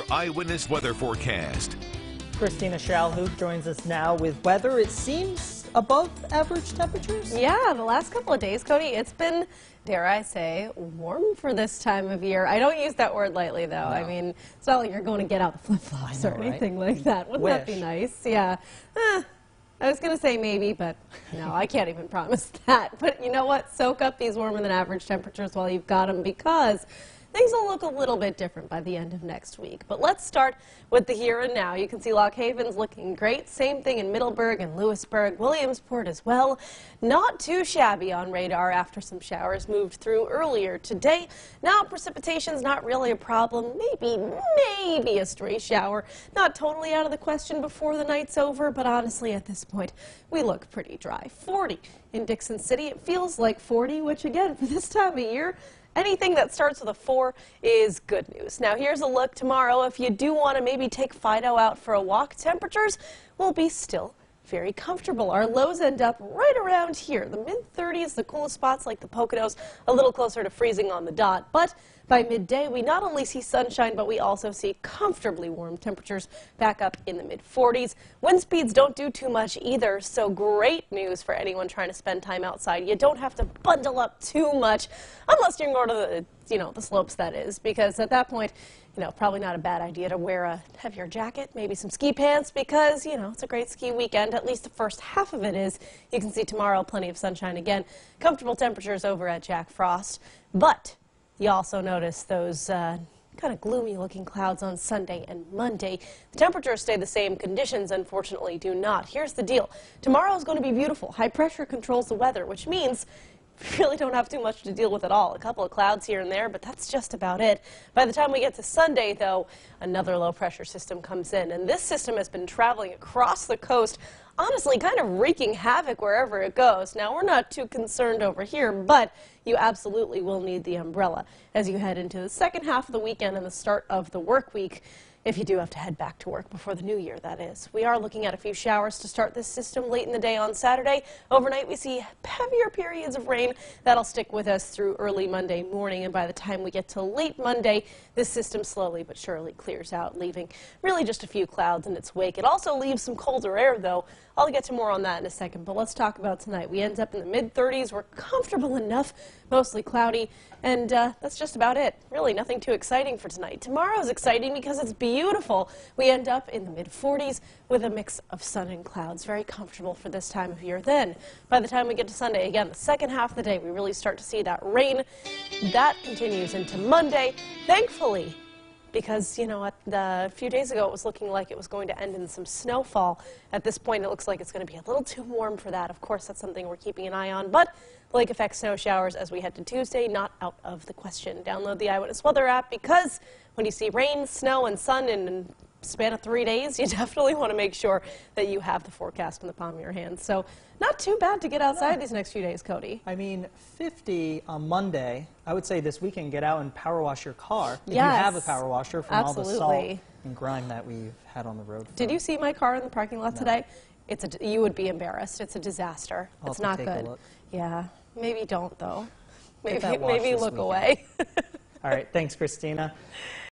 your Eyewitness weather forecast. Kristina Shalhoup joins us now with weather. It seems above average temperatures? Yeah, the last couple of days, Cody, it's been, dare I say, warm for this time of year. I don't use that word lightly, though. No. I mean, it's not like you're going to get out the flip-flops or anything like that. Wouldn't that be Wish. nice? Yeah. I was going to say maybe, but no, I can't even promise that. But you know what? Soak up these warmer than average temperatures while you've got them, because things will look a little bit different by the end of next week. But let's start with the here and now. You can see Lock Haven's looking great. Same thing in Middleburg and Lewisburg, Williamsport as well. Not too shabby on radar after some showers moved through earlier today. Now precipitation's not really a problem. Maybe a stray shower. Not totally out of the question before the night's over, but honestly at this point we look pretty dry. 40 in Dixon City. It feels like 40, which again for this time of year, anything that starts with a 4 is good news. Now here's a look tomorrow. If you do want to maybe take Fido out for a walk, temperatures will be still very comfortable. Our lows end up right around here. The mid-30s, the coolest spots like the Poconos, a little closer to freezing on the dot. But by midday, we not only see sunshine, but we also see comfortably warm temperatures back up in the mid-40s. Wind speeds don't do too much either, so great news for anyone trying to spend time outside. You don't have to bundle up too much, unless you're going to the slopes, that is, because at that point, probably not a bad idea to wear a heavier jacket, maybe some ski pants, because, it's a great ski weekend. At least the first half of it is. You can see tomorrow plenty of sunshine again. Comfortable temperatures over at Jack Frost. But you also notice those kind of gloomy looking clouds on Sunday and Monday. The temperatures stay the same. Conditions, unfortunately, do not. Here's the deal. Tomorrow is going to be beautiful. High pressure controls the weather, which means really don't have too much to deal with at all. A couple of clouds here and there, but that's just about it. By the time we get to Sunday, though, another low pressure system comes in, and this system has been traveling across the coast, honestly kind of wreaking havoc wherever it goes. Now, we're not too concerned over here, but you absolutely will need the umbrella as you head into the second half of the weekend and the start of the work week. If you do have to head back to work before the new year, that is. We are looking at a few showers to start this system late in the day on Saturday. Overnight, we see heavier periods of rain. That'll stick with us through early Monday morning, and by the time we get to late Monday, this system slowly but surely clears out, leaving really just a few clouds in its wake. It also leaves some colder air, though. I'll get to more on that in a second, but let's talk about tonight. We end up in the mid-30s. We're comfortable enough, mostly cloudy, and that's just about it. Really nothing too exciting for tonight. Tomorrow's exciting because it's beautiful. We end up in the mid-40s with a mix of sun and clouds. Very comfortable for this time of year. Then, by the time we get to Sunday, again, the second half of the day, we really start to see that rain. That continues into Monday, thankfully, because, a few days ago it was looking like it was going to end in some snowfall. At this point, it looks like it's going to be a little too warm for that. Of course, that's something we're keeping an eye on, but the lake effect snow showers as we head to Tuesday, not out of the question. Download the Eyewitness Weather app, because when you see rain, snow, and sun in a span of 3 days, you definitely want to make sure that you have the forecast in the palm of your hand. So not too bad to get outside these next few days, Cody. I mean, 50 on Monday. I would say this weekend, get out and power wash your car. If Yes. you have a power washer from all the Absolutely. salt and grime that we've had on the road. Did you see my car in the parking lot No. today? You would be embarrassed. It's a disaster. I'll It's have not to take a good. look. Yeah, maybe don't, though. Get that washed Maybe this look weekend. away. All right, thanks, Kristina.